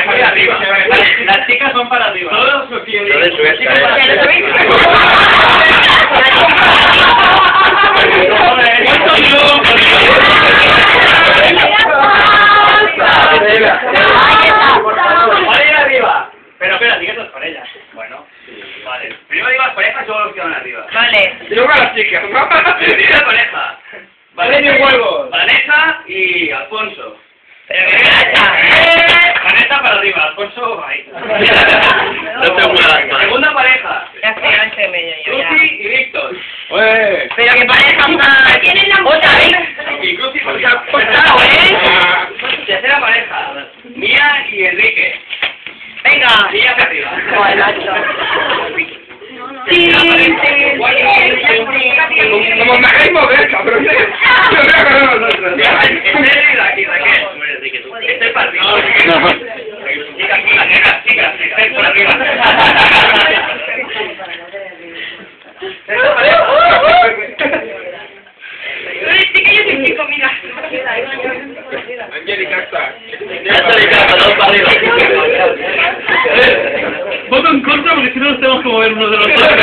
pareja de arriba. Las chicas son para arriba. Todos los tíos. Pero espera, ¿sí que estás con ella? Bueno, vale. Primero digo las parejas y luego los que van arriba. Vale. Y luego a las chicas. Primero la pareja. Vanessa y Alfonso. Vanessa para arriba, Alfonso ahí. Segunda pareja. Ya estoy antes medio yo ya. Cruci y Víctor. Pero que pareja más. ¿Tienes la otra vez? Y Cruci y ¿eh? tercera pareja. Mía y Enrique. Venga. Mía para arriba. Joder, macho. Sí, Como me hagáis mover, cabrón. Estoy para arriba. Chicas, estoy por arriba. Yo soy chico, mira. Angélica está. Dos para arriba. Voto en contra porque si no nos tenemos que mover uno de los dos.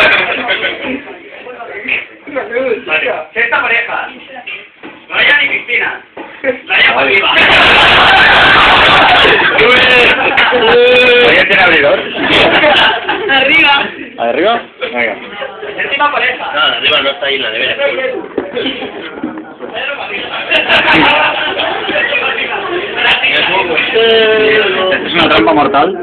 Vale. Sexta pareja. Ryan y Cristina. Ryan para arriba. ¿Ryan tiene abridor? Arriba. ¿Arriba? Venga. Séptima pareja. No, arriba no está ahí, la nevera. ¿Es una trampa mortal?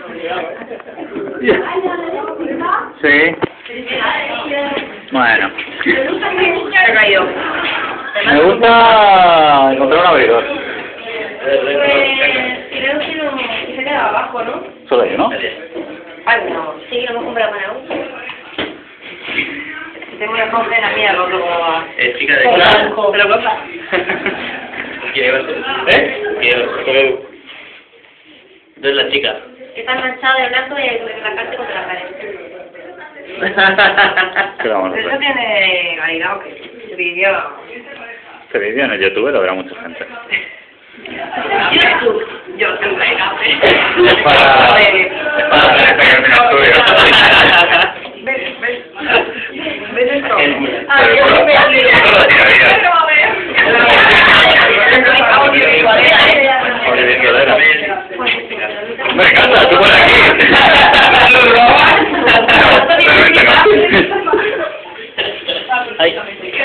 Sí. Bueno. Se ha caído. Me gusta encontrar un abridor. Creo que no, que se queda abajo, ¿no? Solo yo, ¿no? Ay, no, sí, lo hemos comprado para uno. Tengo una compra en la mía, lo otro como va. Chica de Blanco. Pero cosa. Quiero. ¿Dónde es la chica? Está manchado de blanco y hay que relajarte contra la pared. ¿Qué vamos a Eso hacer? tiene calidad o qué? Este vídeo. Este vídeo en el YouTube lo verá mucha gente. Yo tengo calidad. Es para la gente que no tiene estudio. ¿Ves esto? Ah, yo sí me Me encanta, tú por aquí. ¿Lo robas? Ay.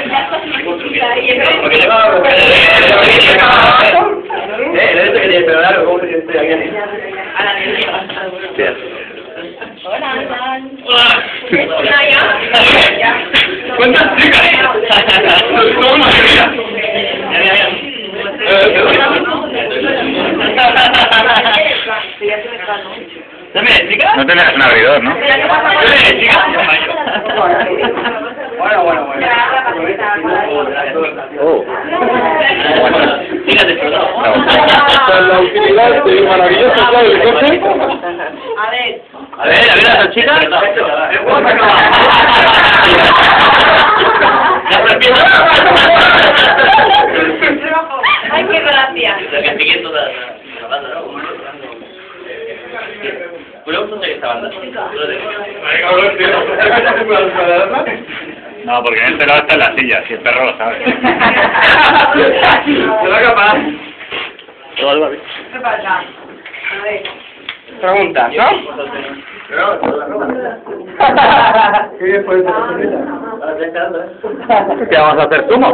¿Cuántas chicas? Somos mayoría. Dame, chica. No tendrás un abridor, ¿no? Dame, chica. Bueno. Oh. Fíjate, Con la utilidad de maravilloso estado del coche. A ver. A ver, la salchicha. Ay, qué gracia. No, porque me he enterado hasta en la silla, si el perro lo sabe. ¿Será capaz? Todo algo así. ¿Qué pasa? A ver. Preguntas, ¿no? ¿Qué bien fue esa ¿Qué vamos a hacer? ¿Zumo?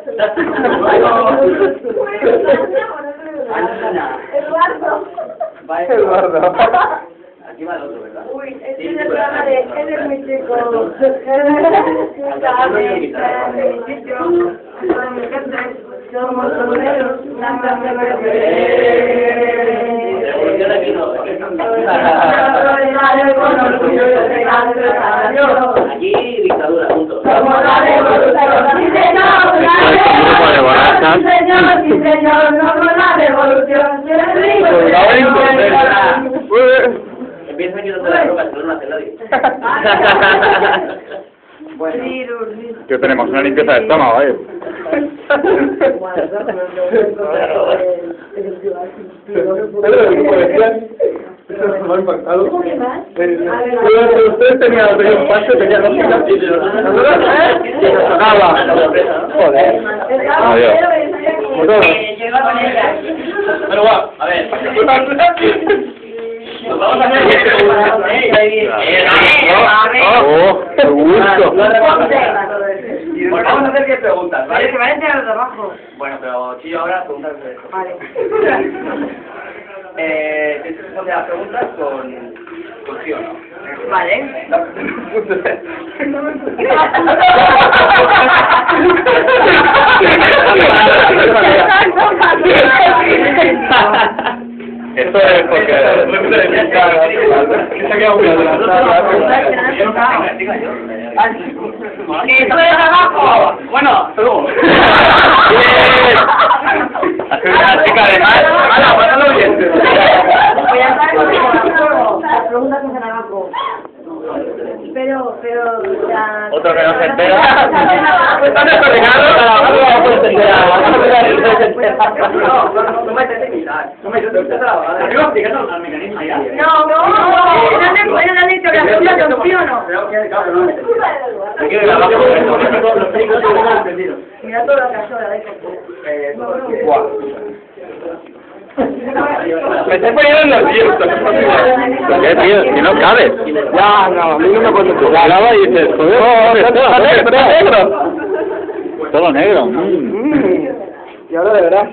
Eduardo. Aquí va el otro, ¿verdad? Uy, este es el programa de él es muy chico. Somos obreros, Aquí dictadura, punto. somos la revolución, sí señor, sí señor, somos la revolución, Empieza aquí donde la ropa, si no lo hace nadie. ¿Qué tenemos? Una limpieza de estómago, ¿eh? ¿Pero del grupo de Me ha impactado. ¿Qué más? Ustedes tenían un pase, tenían dos chicas y se sonaba. Joder. Adiós. Llega con ella. Bueno, va, a ver. Nos vamos a hacer Oh, qué gusto. Pues vamos a hacer 10 preguntas, ¿vale? Que vaya a entrar de abajo. Bueno, pero Chillo ahora preguntas de eso. Vale. Tienes que responder las preguntas con sí o no. Vale. Esto es porque... Que esto es abajo. Bueno, luego. Hacer una chica de más. ¡Hala, pásalo bien! Voy a estar con las preguntas que se hagan abajo. Pero, ya... Otro que no se entera. Están desordenados, no vamos a entender. No me intentes imitar. No me intentes imitar. Arriba explicando al mecanismo ya. No te pueden dar dicho que la pregunta es sí o no. Mira todo lo que has hecho, Me estoy poniendo nervioso. ¿Qué, tío? Si no cabes. Ya, no, a mí no me puedo jugar. Graba y dices, joder, está negro. todo negro. Y ahora de verdad.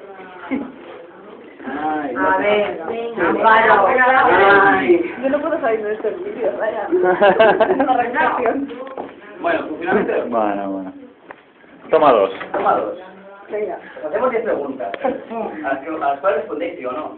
A ver, Amparo. Ay. Yo no puedo salir de este vídeo, vaya. Bueno, finalmente. Bueno. Toma dos. Toma dos. Venga. Os hacemos 10 preguntas. A las cuales respondéis sí o no.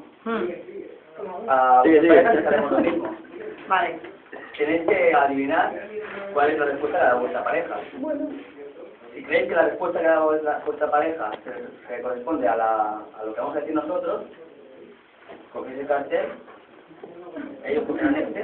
A Sí, sí. vuestras parejas les haremos lo mismo. Vale. Tenéis que adivinar cuál es la respuesta de vuestra pareja. Si creéis que la respuesta que ha dado vuestra pareja se corresponde a lo que vamos a decir nosotros, cogéis el cartel, ellos cogerán este.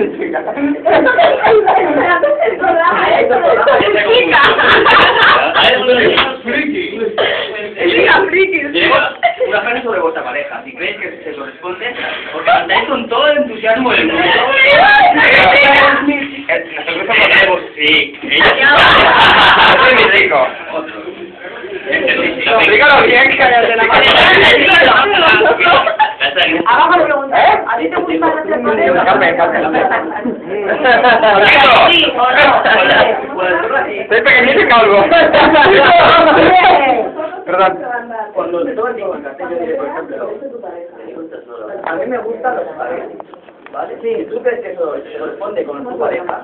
Una frase sobre vuestra pareja. Si creéis que se corresponde, porque cantáis con todo el entusiasmo del mundo. Nosotros somos sí. Es muy rico. Explícalo bien, que haya de la Abajo le pregunto, ¿a ti te gusta la cerveza? Sí o no. Soy pequeñito y calvo. Perdón. Cuando te toca el tiempo en cartel, yo diré, por ejemplo, a mí me gustan los pares, ¿vale? Sí. Si tú crees que eso se corresponde con tu pareja,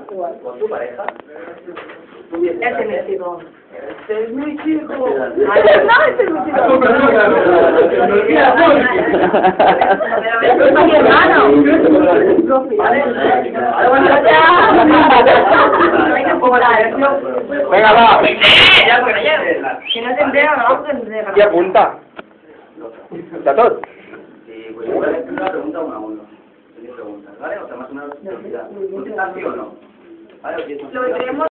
tú dices, Este es mi chico. este es mi chico. No, este es mi chico. Pero es mi hermano. Venga, va. Si no te enteras, no te enteras. Y apunta. Datos. Sí, pues voy a hacer una pregunta uno a uno. Tenéis preguntas, ¿vale? O sea, más o menos, contestar sí o no. ¿Vale? Lo que queremos